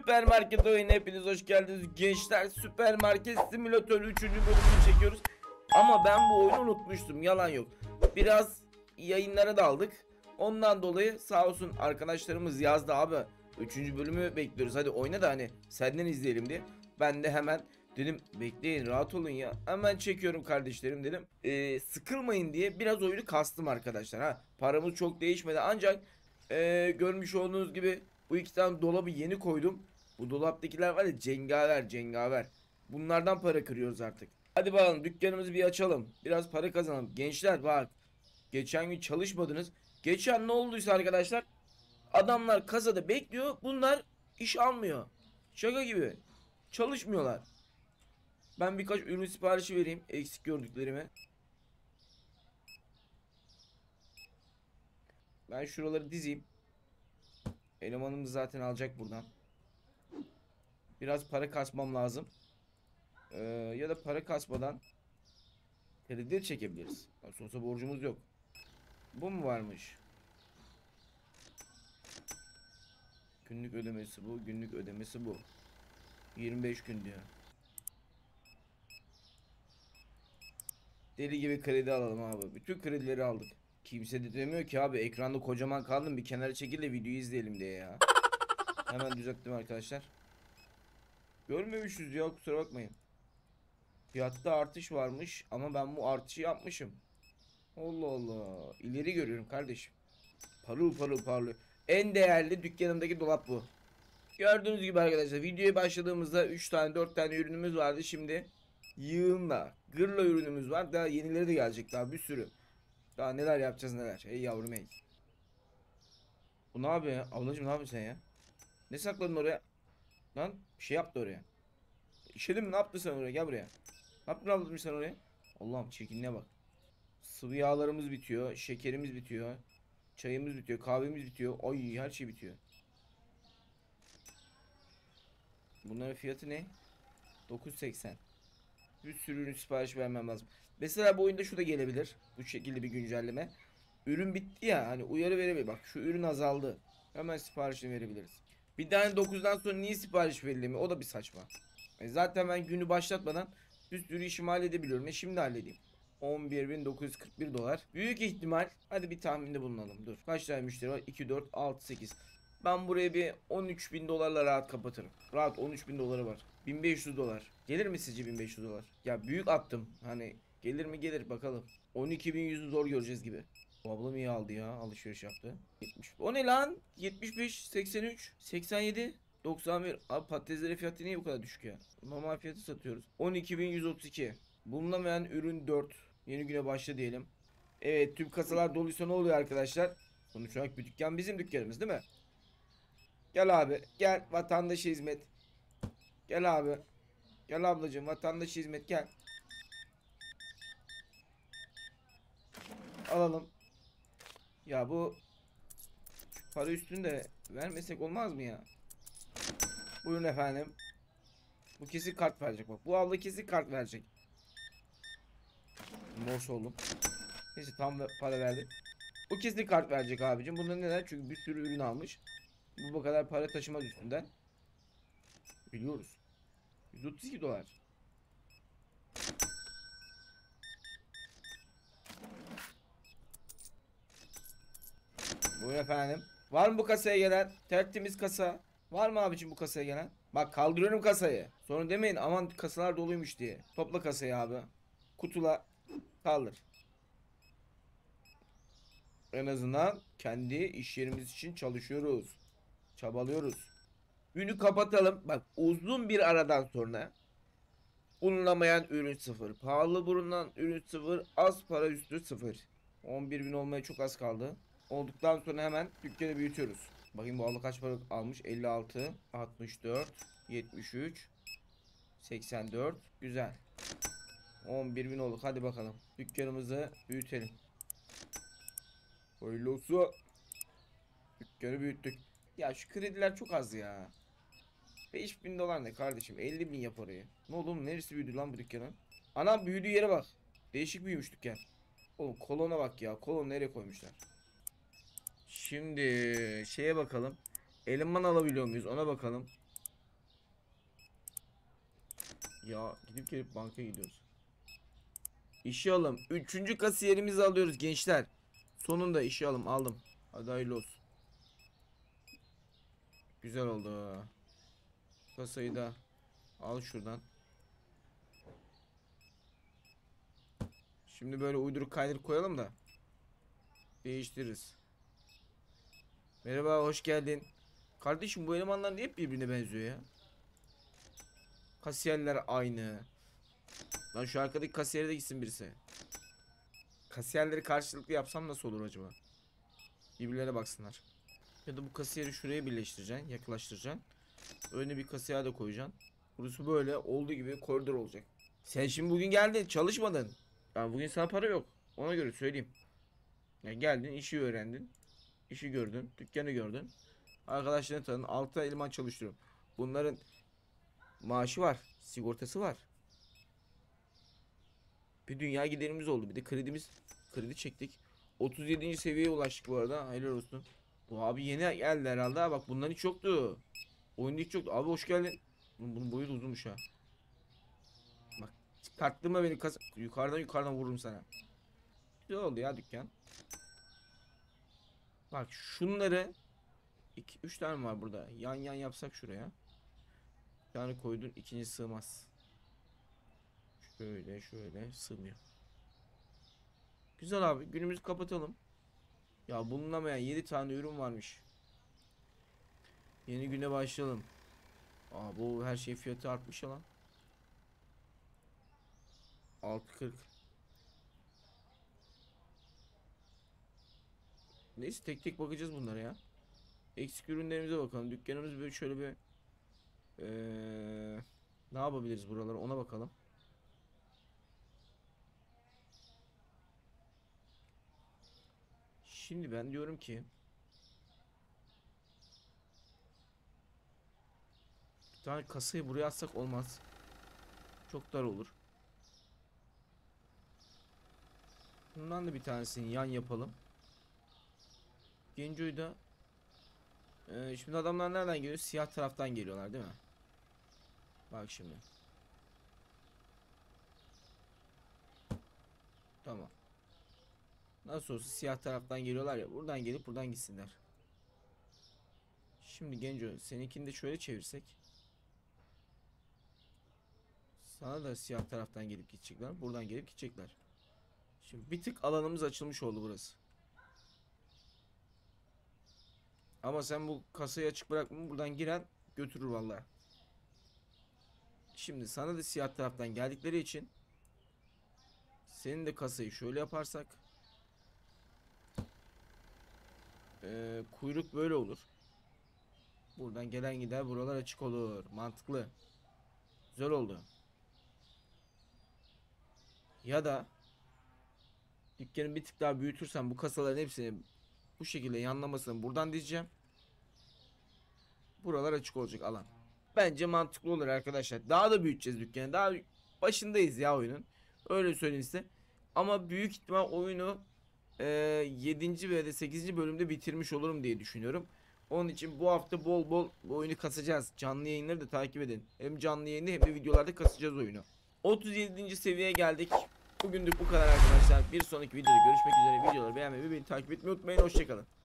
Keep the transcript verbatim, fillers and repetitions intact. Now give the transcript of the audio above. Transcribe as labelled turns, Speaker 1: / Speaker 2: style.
Speaker 1: Süpermarket oyunu hepiniz hoş geldiniz gençler. Süpermarket simülatörü üçüncü bölümünü çekiyoruz. Ama ben bu oyunu unutmuştum, yalan yok. Biraz yayınlara daldık. Ondan dolayı sağ olsun arkadaşlarımız yazdı, abi üçüncü bölümü bekliyoruz, hadi oyna da hani senden izleyelim diye. Ben de hemen dedim bekleyin, rahat olun ya, hemen çekiyorum kardeşlerim dedim. Ee, sıkılmayın diye biraz oyunu kastım arkadaşlar. Ha, paramız çok değişmedi ancak ee, görmüş olduğunuz gibi bu iki tane dolabı yeni koydum. Bu dolaptakiler var ya, cengaver cengaver. Bunlardan para kırıyoruz artık. Hadi bakalım dükkanımızı bir açalım, biraz para kazanalım. Gençler bak, geçen gün çalışmadınız. Geçen ne olduysa arkadaşlar, adamlar kasada bekliyor, bunlar iş almıyor. Şaka gibi çalışmıyorlar. Ben birkaç ürün siparişi vereyim, eksik gördüklerimi. Ben şuraları dizeyim. Elemanımız zaten alacak buradan. Biraz para kasmam lazım. Ee, ya da para kasmadan kredi çekebiliriz. Nasıl olsa borcumuz yok. Bu mu varmış? Günlük ödemesi bu. Günlük ödemesi bu. yirmi beş gün diyor. Deli gibi kredi alalım abi. Bütün kredileri aldık. Kimse de demiyor ki abi, ekranda kocaman kaldım, bir kenara çekil de videoyu izleyelim diye ya. Hemen düzelttim arkadaşlar. Görmemişiz ya, kusura bakmayın. Fiyatta artış varmış ama ben bu artışı yapmışım. Allah Allah. İleri görüyorum kardeşim. Parıl parıl parlıyor. En değerli dükkanımdaki dolap bu. Gördüğünüz gibi arkadaşlar, videoya başladığımızda üç tane dört tane ürünümüz vardı. Şimdi yığınla gırla ürünümüz var. Daha yenileri de gelecek, daha bir sürü. Daha neler yapacağız neler. Ey yavrum ey. Bu ne yapıyor ya? Ablacım ne yapıyorsun sen ya? Ne sakladın oraya? Lan bir şey yaptı oraya. İşedin mi, ne yaptın sen oraya? Gel buraya. Ne yaptın ablacım sen oraya? Allah'ım çirkinliğe bak. Sıvı yağlarımız bitiyor. Şekerimiz bitiyor. Çayımız bitiyor. Kahvemiz bitiyor. Ay her şey bitiyor. Bunların fiyatı ne? dokuz seksen. Bir sürü ürün sipariş vermem lazım. Mesela bu oyunda şu da gelebilir. Bu şekilde bir güncelleme. Ürün bitti ya, hani uyarı verebilir. Bak şu ürün azaldı. Hemen siparişini verebiliriz. Bir tane dokuzdan sonra niye sipariş verilmiyor? O da bir saçma. E zaten ben günü başlatmadan bir sürü işimi halledebiliyorum. E şimdi halledeyim. on bir bin dokuz yüz kırk bir dolar. Büyük ihtimal, hadi bir tahminde bulunalım. Dur. Kaç tane müşteri var? iki, dört, altı, sekiz. Ben buraya bir on üç bin dolarla rahat kapatırım. Rahat on üç bin doları var. bin beş yüz dolar. Gelir mi sizce bin beş yüz dolar? Ya büyük attım. Hani gelir mi, gelir bakalım. on iki bin yüzü zor göreceğiz gibi. Bu ablam iyi aldı ya, alışveriş yaptı. yetmiş. O ne lan? yetmiş beş, seksen üç, seksen yedi, doksan bir. Abi patateslerin fiyatı niye bu kadar düşük ya? Normal fiyatı satıyoruz. on iki bin yüz otuz iki. Bulunamayan ürün dört. Yeni güne başla diyelim. Evet, tüm kasalar doluysa ne oluyor arkadaşlar? Sonuç olarak bir dükkan bizim dükkanımız değil mi? Gel abi gel, vatandaşa hizmet. Gel abi. Gel ablacığım, vatandaşa hizmet, gel. Alalım. Ya bu para üstünde vermesek olmaz mı ya? Buyurun efendim. Bu kesin kart verecek bak. Bu abla kesin kart verecek. Boş oldum. Neyse tam para verdi. Bu kesin kart verecek abicim. Bunda neden? Çünkü bir sürü ürün almış. Bu kadar para taşımaz üstünden. Biliyoruz. yüz otuz iki dolar. Buyurun efendim. Var mı bu kasaya gelen? Tertemiz kasa. Var mı abicim bu kasaya gelen? Bak kaldırıyorum kasayı. Sonra demeyin aman kasalar doluymuş diye. Topla kasayı abi. Kutula kaldır. En azından kendi iş yerimiz için çalışıyoruz. Çabalıyoruz. Günü kapatalım. Bak uzun bir aradan sonra. Bulunamayan ürün sıfır. Pahalı bulunan ürün sıfır. Az para üstü sıfır. on bir bin olmaya çok az kaldı. Olduktan sonra hemen dükkanı büyütüyoruz. Bakayım bu abla kaç para almış? elli altı, altmış dört, yetmiş üç, seksen dört. Güzel. on bir bin olduk. Hadi bakalım. Dükkanımızı büyütelim. Öyle olsa dükkanı büyüttük. Ya şu krediler çok az ya. beş bin dolar ne kardeşim? elli bin yap orayı. Ne oldu oğlum? Neresi büyüdü lan bu dükkanın? Anam büyüdüğü yere bak. Değişik büyümüş dükkan. Oğlum kolona bak ya. Kolon nereye koymuşlar? Şimdi şeye bakalım. Eleman alabiliyor muyuz? Ona bakalım. Ya gidip gelip banka gidiyoruz. İşe alım. Üçüncü kasiyerimizi alıyoruz gençler. Sonunda işe alım aldım. Hadi hayırlı olsun. Güzel oldu. Kasayı da al şuradan. Şimdi böyle uyduruk kaydırıp koyalım da değiştiririz. Merhaba, hoş geldin. Kardeşim bu elemanlar niye hep birbirine benziyor ya? Kasiyerler aynı. Lan şu arkadaki kasiyere de gitsin birisi. Kasiyerleri karşılıklı yapsam nasıl olur acaba? Birbirlerine baksınlar. Ya da bu kasiyeri şuraya birleştireceksin, yaklaştıracaksın. Önüne bir kasiyer de koyacaksın. Burası böyle olduğu gibi koridor olacak. Sen şimdi bugün geldin, çalışmadın. Ya bugün sana para yok. Ona göre söyleyeyim. Ya geldin, işi öğrendin. İşi gördün, dükkanı gördün. Arkadaşlarını tanıdın, altı eleman çalıştırıyorum. Bunların maaşı var, sigortası var. Bir dünya giderimiz oldu. Bir de kredimiz, kredi çektik. otuz yedinci seviyeye ulaştık bu arada. Helal olsun. Bu abi yeni geldi herhalde. Ha, bak bundan hiç yoktu. Oyunda hiç yoktu. Abi hoş geldin. Bunun, bunun boyu da uzunmuş ha. Bak çıkarttırma beni kas yukarıdan yukarıdan vururum sana. Güzel oldu ya dükkan. Bak şunları iki üç tane var burada. Yan yan yapsak şuraya. Bir tane koydun, ikinci sığmaz. Şöyle şöyle sığmıyor. Güzel abi, günümüzü kapatalım. Ya bulunamayan yedi tane ürün varmış. Yeni güne başlayalım. Aa bu her şey fiyatı artmış ya lan. altı kırk. Neyse tek tek bakacağız bunlara ya. Eksik ürünlerimize bakalım. Dükkanımız böyle şöyle bir ee, ne yapabiliriz buralara, ona bakalım. Şimdi ben diyorum ki bir tane kasayı buraya atsak olmaz. Çok dar olur. Bundan da bir tanesini yan yapalım. Genco'yu da ee, şimdi adamlar nereden geliyor? Siyah taraftan geliyorlar değil mi? Bak şimdi. Tamam. Nasıl olsa siyah taraftan geliyorlar ya. Buradan gelip buradan gitsinler. Şimdi Genco seninkini de şöyle çevirsek. Sana da siyah taraftan gelip gidecekler. Buradan gelip gidecekler. Şimdi bir tık alanımız açılmış oldu burası. Ama sen bu kasayı açık bırakma. Buradan giren götürür vallahi. Şimdi sana da siyah taraftan geldikleri için senin de kasayı şöyle yaparsak ee, kuyruk böyle olur. Buradan gelen gider, buralar açık olur. Mantıklı. Güzel oldu. Ya da dükkanı bir tık daha büyütürsem bu kasaların hepsini bu şekilde yanlamasını buradan dizeceğim. Buralar açık olacak alan. Bence mantıklı olur arkadaşlar. Daha da büyüteceğiz dükkanı. Daha başındayız ya oyunun. Öyle söyleyeyim size. Ama büyük ihtimal oyunu e, yedinci veya sekizinci bölümde bitirmiş olurum diye düşünüyorum. Onun için bu hafta bol bol bu oyunu kasacağız. Canlı yayınları da takip edin. Hem canlı yayını hem de videolarda kasacağız oyunu. otuz yedinci seviyeye geldik. Bugünlük bu kadar arkadaşlar. Bir sonraki videoda görüşmek üzere. Videoları beğenmeyi ve beni takip etmeyi unutmayın. Hoşçakalın.